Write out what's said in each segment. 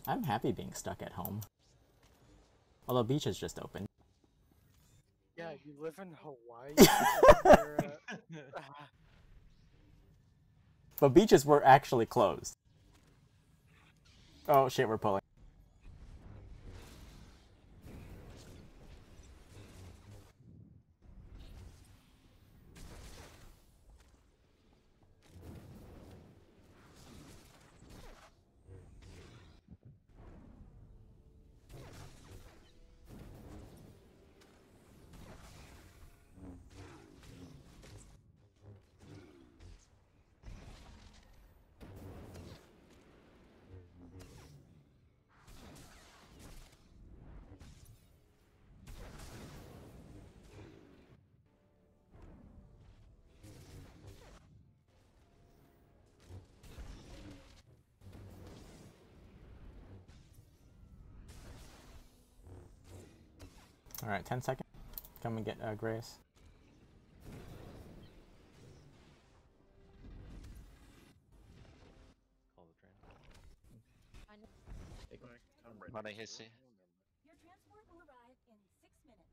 I'm happy being stuck at home. Although beach is just open. Yeah, you live in Hawaii. But beaches were actually closed. Oh shit, we're pulling. Alright, 10 seconds. Come and get Grace. Call the train. Money hissy. Your transport will arrive in 6 minutes.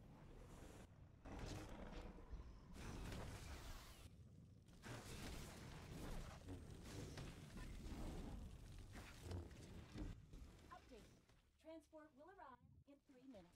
Update. Transport will arrive in 3 minutes.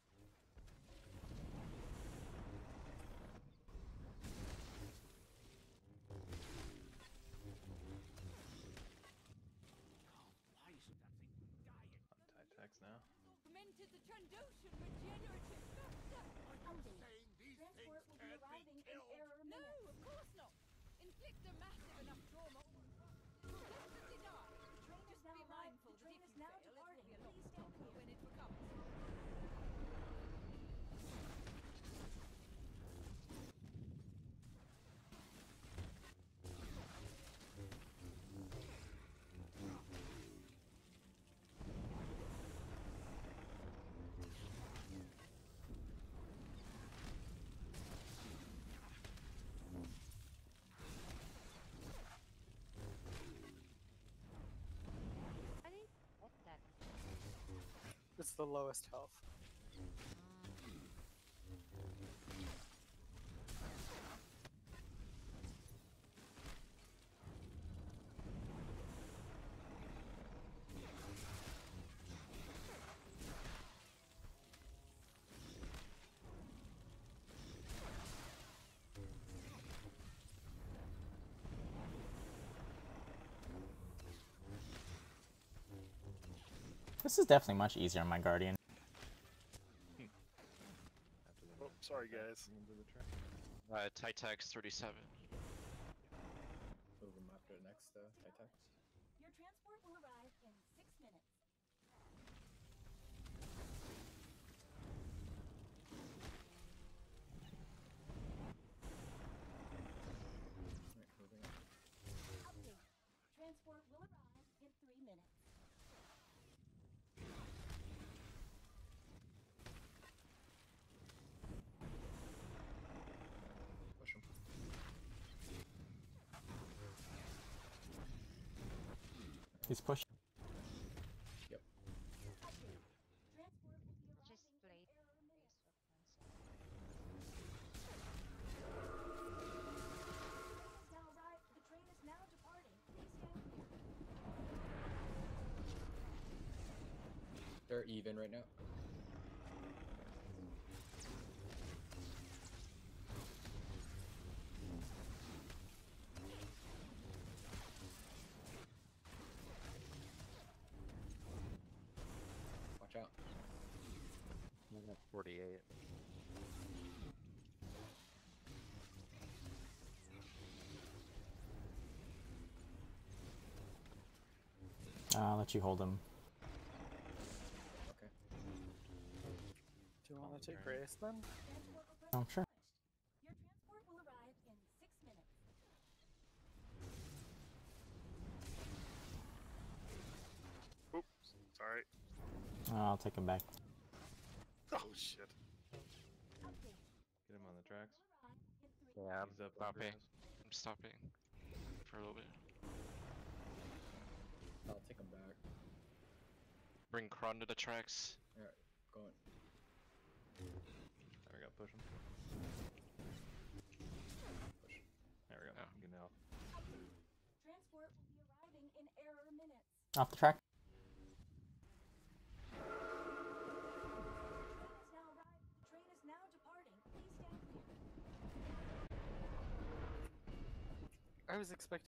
Now. Fermented the Trandoshan regenerative factor. Update. Transport will be arriving in error minutes. No, of course not. Inflict a massive enough trauma. Definitely not. The train is now mindful. The train is now departing. Please stand here when it recovers. It's the lowest health. This is definitely much easier on my Guardian. Oh, sorry guys. Titex 37. Move him after the next Titex. Your transport will arrive in 6 minutes. Right, moving on. Update. Transport will arrive in 3 minutes. Push him. He's pushing. Yep. Update. Transport will be arriving in error minutes. The train is now departing. Please stand here. They're even right now. Watch out. I'm at 48. I'll let you hold him. Okay. Do you want to take Grace then? Oh, sure. Your transport will arrive in 6 minutes. Oops, sorry. I'll take him back. Oh shit. Update. Get him on the tracks. Will arrive in 3 Yeah, He's up. stopping. I'm stopping for a little bit. I'll take him back. Bring Kron to the tracks. Alright, going. There we go, push him. Push. There we go, Yeah. get out. Transport will be arriving in error minutes. Off the track. The train is now departing. Please stand clear. I was expecting